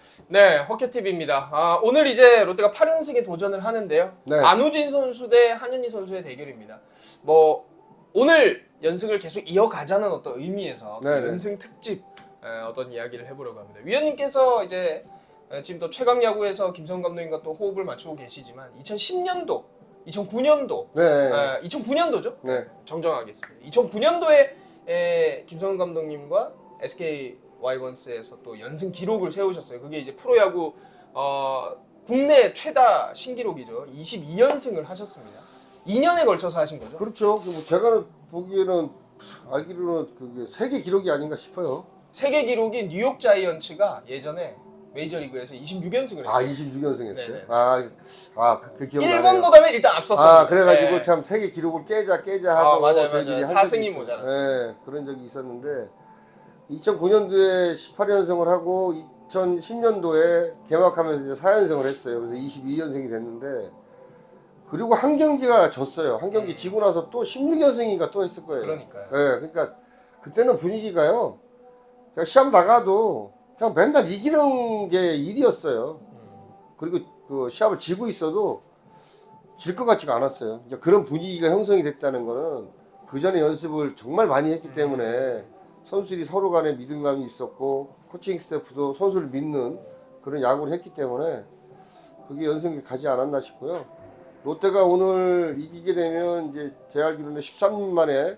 네, 허켓TV입니다. 오늘 이제 롯데가 8연승에 도전을 하는데요. 네. 안우진 선수 대 한현희 선수의 대결입니다. 뭐 오늘 연승을 계속 이어가자는 어떤 의미에서 그 네, 네. 연승 특집 어떤 이야기를 해보려고 합니다. 위원님께서 이제 지금 또 최강 야구에서 김성훈 감독님과 또 호흡을 맞추고 계시지만 2010년도, 2009년도, 네. 2009년도죠? 네. 정정하겠습니다. 2009년도에 김성훈 감독님과 SK 와이번스에서 또 연승 기록을 세우셨어요. 그게 이제 프로야구 국내 최다 신기록이죠. 22연승을 하셨습니다. 2년에 걸쳐서 하신 거죠? 그렇죠. 뭐 제가 보기에는 알기로는 그게 세계 기록이 아닌가 싶어요. 세계 기록이 뉴욕 자이언츠가 예전에 메이저리그에서 26연승을 했어요. 26연승 했어요? 네네. 그 기억나네요. 일본보다는 일단 앞섰어요. 그래가지고 네. 참 세계 기록을 깨자 하고 맞아요. 저희들이 4승이 모자랐어요. 네, 그런 적이 있었는데 2009년도에 18연승을 하고 2010년도에 개막하면서 이제 4연승을 했어요. 그래서 22연승이 됐는데 그리고 한 경기가 졌어요. 한 경기 지고 나서 또 16연승인가 또 했을 거예요. 그러니까요. 네, 그러니까 그때는 분위기가요. 그냥 시합 나가도 그냥 맨날 이기는 게 일이었어요. 그리고 그 시합을 지고 있어도 질 것 같지가 않았어요. 이제 그런 분위기가 형성이 됐다는 거는 그 전에 연습을 정말 많이 했기 때문에 선수들이 서로 간에 믿음감이 있었고 코칭 스태프도 선수를 믿는 그런 야구를 했기 때문에 그게 연승이 가지 않았나 싶고요. 롯데가 오늘 이기게 되면 이제 제 알기로는 13년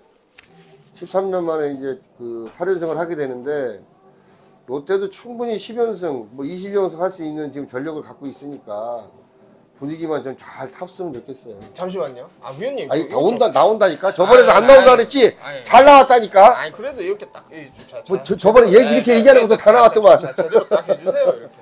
만에 이제 그 8연승을 하게 되는데 롯데도 충분히 10연승, 뭐 20연승 할 수 있는 지금 전력을 갖고 있으니까 분위기만 좀 잘 탔으면 좋겠어요. 잠시만요. 위원님. 아니 나온다니까. 저번에도 안 아니, 나온다 그랬지. 아니. 잘 나왔다니까. 아니 그래도 이렇게 딱 저번에 이렇게 얘기하는 것도 다 나왔더만. 제대로 딱 해주세요 이렇게.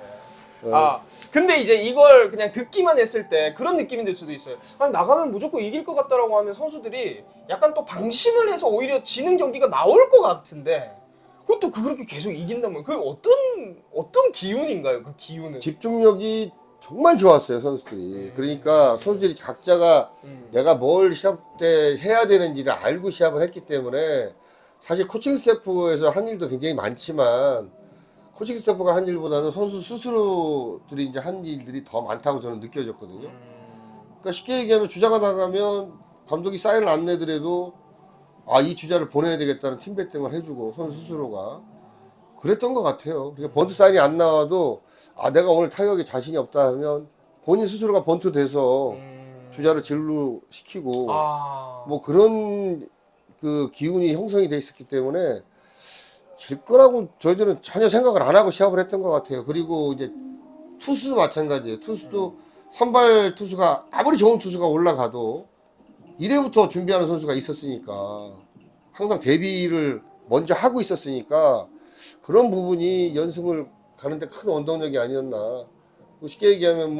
근데 이제 이걸 그냥 듣기만 했을 때 그런 느낌이 들 수도 있어요. 아니 나가면 무조건 이길 것 같다라고 하면 선수들이 약간 또 방심을 해서 오히려 지는 경기가 나올 것 같은데 그것도 그렇게 계속 이긴다면 그 어떤 기운인가요? 그 기운은. 집중력이 정말 좋았어요 선수들이. 그러니까 선수들이 각자가 내가 뭘 시합 때 해야 되는지를 알고 시합을 했기 때문에 사실 코칭 스태프에서 한 일도 굉장히 많지만 코칭 스태프가 한 일보다는 선수 스스로들이 이제 한 일들이 더 많다고 저는 느껴졌거든요. 그러니까 쉽게 얘기하면 주자가 나가면 감독이 사인을 안 내더라도 이 주자를 보내야 되겠다는 팀 배팅을 해주고 선수 스스로가 그랬던 것 같아요. 그러니까 번트 사인이 안 나와도 내가 오늘 타격에 자신이 없다 하면 본인 스스로가 번트 돼서 주자를 진루 시키고 뭐 그런 그 기운이 형성이 돼 있었기 때문에 질 거라고 저희들은 전혀 생각을 안 하고 시합을 했던 것 같아요. 그리고 이제 투수도 마찬가지예요. 투수도 선발 투수가 아무리 좋은 투수가 올라가도 1회부터 준비하는 선수가 있었으니까 항상 대비를 먼저 하고 있었으니까 그런 부분이 연승을 가는데 큰 원동력이 아니었나. 쉽게 얘기하면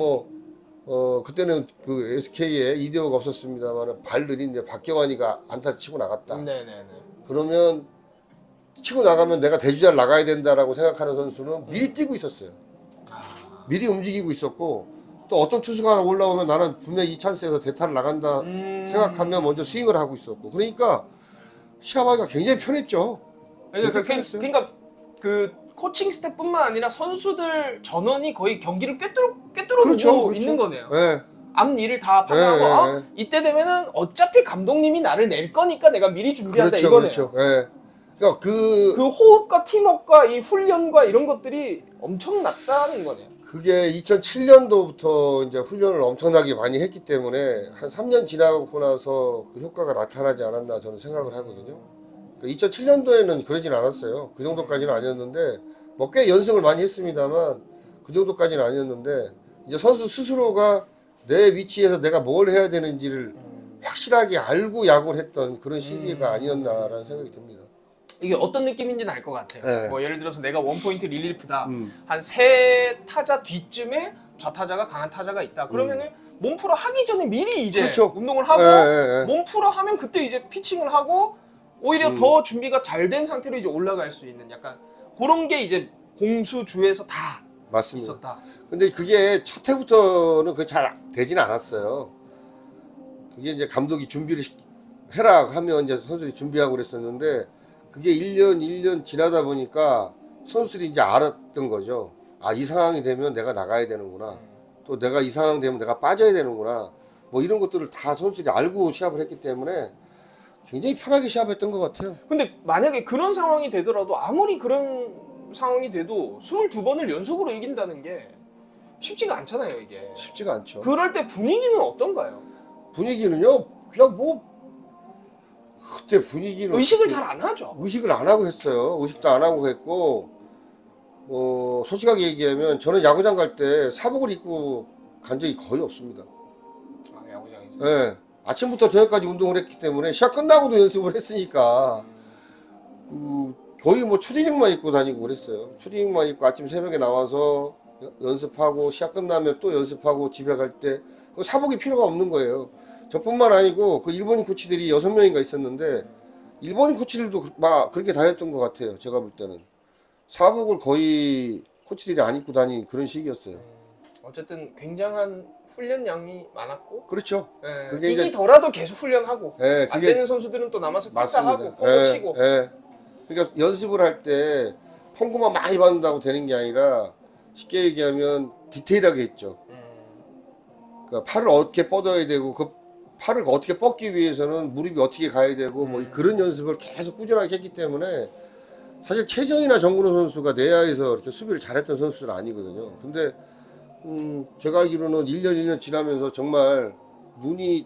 그때는 그 SK에 이대호가 없었습니다만 발 느린 이제 박경환이가 안타를 치고 나갔다. 네네네. 그러면 치고 나가면 내가 대주자를 나가야 된다라고 생각하는 선수는 미리 뛰고 있었어요. 미리 움직이고 있었고 또 어떤 투수가 올라오면 나는 분명히 이 찬스에서 대타를 나간다 생각하면 먼저 스윙을 하고 있었고 그러니까 시합하기가 굉장히 편했죠. 그러니까 그 코칭 스태프뿐만 아니라 선수들 전원이 거의 경기를 꿰뚫어 보고 있는 거네요. 네. 앞 일을 다 판단하고 이때 되면은 어차피 감독님이 나를 낼 거니까 내가 미리 준비한다 이거네요. 그렇죠. 네. 그러니까 그 호흡과 팀워크와 이 훈련과 이런 것들이 엄청났다는 거네요. 그게 2007년도부터 이제 훈련을 엄청나게 많이 했기 때문에 한 3년 지나고 나서 그 효과가 나타나지 않았나 저는 생각을 하거든요. 2007년도에는 그러진 않았어요. 그 정도까지는 아니었는데 꽤 연승을 많이 했습니다만 그 정도까지는 아니었는데 이제 선수 스스로가 내 위치에서 내가 뭘 해야 되는지를 확실하게 알고 야구를 했던 그런 시기가 아니었나라는 생각이 듭니다. 이게 어떤 느낌인지는 알 것 같아요. 네. 뭐 예를 들어서 내가 원포인트 릴리프다. 한 세 타자 뒤쯤에 좌타자가 강한 타자가 있다. 그러면은 몸풀어 하기 전에 미리 이제 그렇죠. 운동을 하고 네. 몸풀어 하면 그때 이제 피칭을 하고 오히려 더 준비가 잘 된 상태로 이제 올라갈 수 있는 약간 그런 게 이제 공수주에서 다 맞습니다. 있었다. 근데 그게 첫 해부터는 그 잘 되지는 않았어요. 그게 이제 감독이 준비를 해라 하면 이제 선수들이 준비하고 그랬었는데 그게 1년 지나다 보니까 선수들이 이제 알았던 거죠. 아, 이 상황이 되면 내가 나가야 되는구나. 또 내가 이 상황 되면 내가 빠져야 되는구나. 뭐 이런 것들을 다 선수들이 알고 시합을 했기 때문에 굉장히 편하게 시합했던 것 같아요. 근데 만약에 그런 상황이 되더라도 아무리 그런 상황이 돼도 22번을 연속으로 이긴다는 게 쉽지가 않잖아요, 이게. 쉽지가 않죠. 그럴 때 분위기는 어떤가요? 분위기는요, 그냥 뭐 그때 분위기는 의식을 잘 안 하죠. 의식을 안 하고 했어요. 의식도 안 하고 했고, 솔직하게 얘기하면 저는 야구장 갈 때 사복을 입고 간 적이 거의 없습니다. 아, 야구장에서. 네. 아침부터 저녁까지 운동을 했기 때문에 시합 끝나고도 연습을 했으니까 거의 뭐 추리닝만 입고 다니고 그랬어요. 추리닝만 입고 아침 새벽에 나와서 연습하고 시합 끝나면 또 연습하고 집에 갈 때 사복이 필요가 없는 거예요. 저뿐만 아니고 그 일본인 코치들이 6명인가 있었는데 일본인 코치들도 막 그렇게 다녔던 것 같아요. 제가 볼 때는 사복을 거의 코치들이 안 입고 다니는 그런 시기였어요. 어쨌든 굉장한 훈련량이 많았고, 그렇죠. 예, 그게 이제 이기더라도 계속 훈련하고, 예, 안 그게 되는 선수들은 또 남아서 맞습니다. 퇴사하고 뻥 치고. 예. 그러니까 연습을 할 때 펑구만 많이 받는다고 되는 게 아니라 쉽게 얘기하면 디테일하게 했죠. 그러니까 팔을 어떻게 뻗어야 되고 그 팔을 어떻게 뻗기 위해서는 무릎이 어떻게 가야 되고 뭐 그런 연습을 계속 꾸준하게 했기 때문에 사실 최정이나 정근호 선수가 내야에서 이렇게 수비를 잘했던 선수는 아니거든요. 근데 제가 알기로는 1년 지나면서 정말 눈이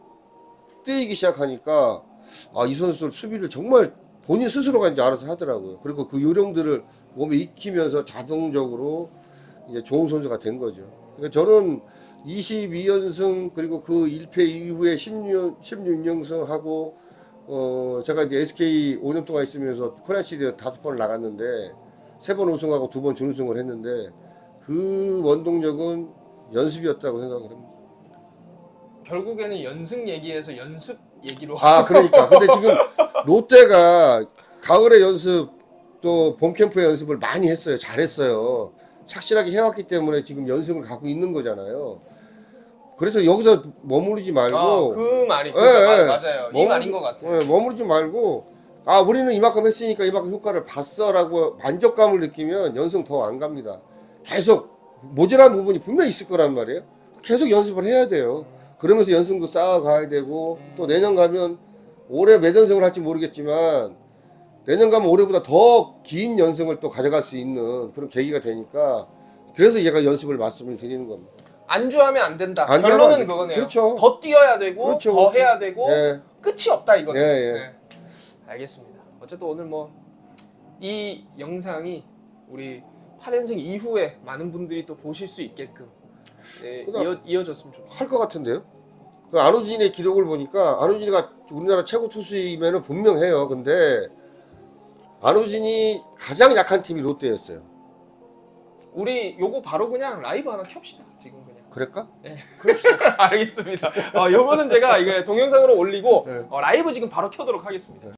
뜨이기 시작하니까 아, 이 선수 수비를 정말 본인 스스로가 이제 알아서 하더라고요. 그리고 그 요령들을 몸에 익히면서 자동적으로 이제 좋은 선수가 된 거죠. 그러니까 저는 22연승 그리고 그 1패 이후에 16연승하고 제가 이제 SK 5년 동안 있으면서 코리안 시리즈 5번을 나갔는데 3번 우승하고 2번 준우승을 했는데 그 원동력은 연습이었다고 생각을 합니다. 결국에는 연승 얘기에서 연습 얘기로. 아, 그러니까. 근데 지금 롯데가 가을에 연습 또 봄캠프에 연습을 많이 했어요. 잘했어요. 착실하게 해왔기 때문에 지금 연승을 갖고 있는 거잖아요. 그래서 여기서 머무르지 말고. 그 말이 맞아요. 이 말인 것 같아요. 머무르지 말고, 아, 우리는 이만큼 했으니까 이만큼 효과를 봤어라고 만족감을 느끼면 연승 더 안 갑니다. 계속 모자란 부분이 분명히 있을 거란 말이에요. 계속 연습을 해야 돼요. 그러면서 연승도 쌓아가야 되고, 또 내년 가면 올해 몇 연승을 할지 모르겠지만, 내년 가면 올해보다 더 긴 연승을 또 가져갈 수 있는 그런 계기가 되니까, 그래서 얘가 연습을 말씀을 드리는 겁니다. 안주하면 안 된다. 안주하면 결론은 안 돼. 그거네요. 그렇죠. 더 뛰어야 되고, 그렇죠, 더 그렇죠. 해야 되고, 예. 끝이 없다 이거죠. 예, 예. 네. 알겠습니다. 어쨌든 오늘 뭐 이 영상이 우리 8연승 이후에 많은 분들이 또 보실 수 있게끔 이어졌으면 좋겠습니다. 할 것 같은데요? 그 안우진의 기록을 보니까 안우진이가 우리나라 최고 투수이면은 분명해요. 근데 안우진이 가장 약한 팀이 롯데였어요. 우리 요거 바로 그냥 라이브 하나 켭시다. 지금 그냥. 그럴까? 네. 알겠습니다. 요거는 제가 이게 동영상으로 올리고 라이브 지금 바로 켜도록 하겠습니다.